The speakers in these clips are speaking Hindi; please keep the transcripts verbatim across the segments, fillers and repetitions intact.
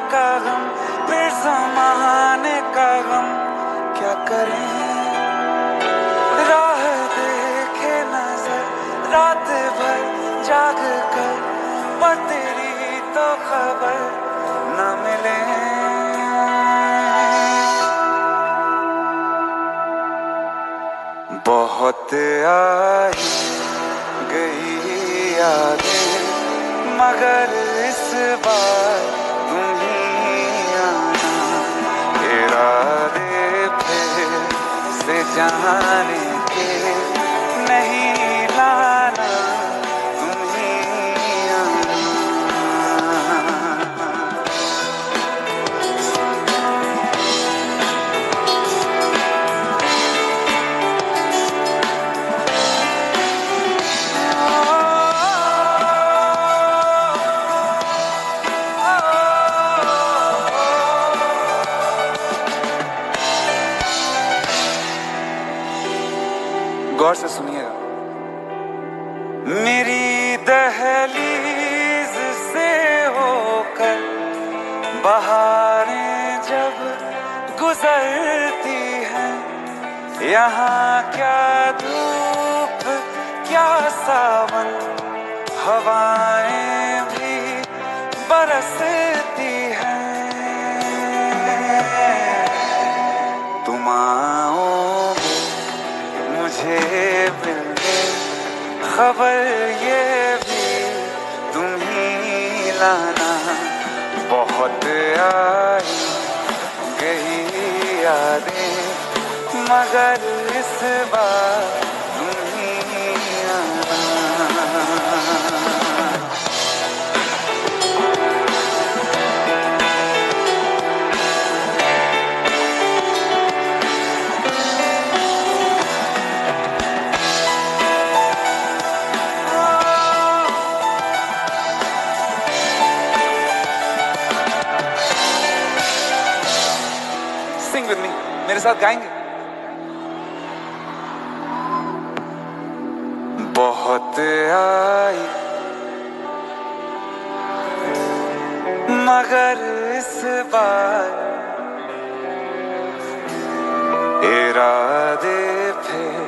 का गम, फिर ज़माने का गम क्या करें। राह देखे नजर रात भर जाग कर, पर तेरी तो खबर न मिले। बहुत आई गई यादें, मगर इस बार तुम ही आना। इरादे फिर से जाने के नहीं लाना, तुम ही आना। गौर से सुनिएगा। मेरी दहलीज से होकर बहारें जब गुजरती हैं, यहाँ क्या धूप क्या सावन, हवाएं भी बरसती हैं। तुम आओगे मुझे मिलने, खबर ये भी तुम ही लाना। बहुत आई गई यादें, मगर इस बार तुम ही आना। Sing with me, मेरे साथ गाएंगे। बहुत आई मगर इस बार इरादे फिर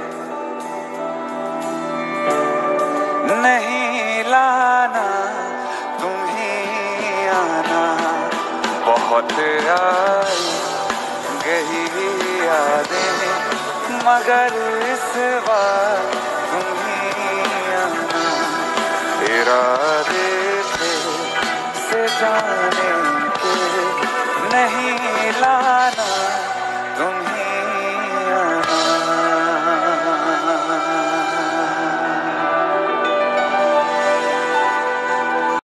नहीं लाना, तुम ही आना। बहुत आई गई यादें, मगर इस बार तुम ही आना। इरादे थे से जाने के नहीं